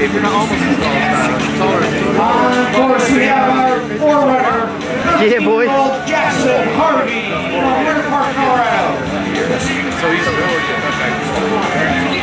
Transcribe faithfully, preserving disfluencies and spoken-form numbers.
if you're not almost as tall as taller. Uh, of course, we have our forerunner, yeah, boy. Jackson Harvey from Winter Park, Colorado. So he's really good.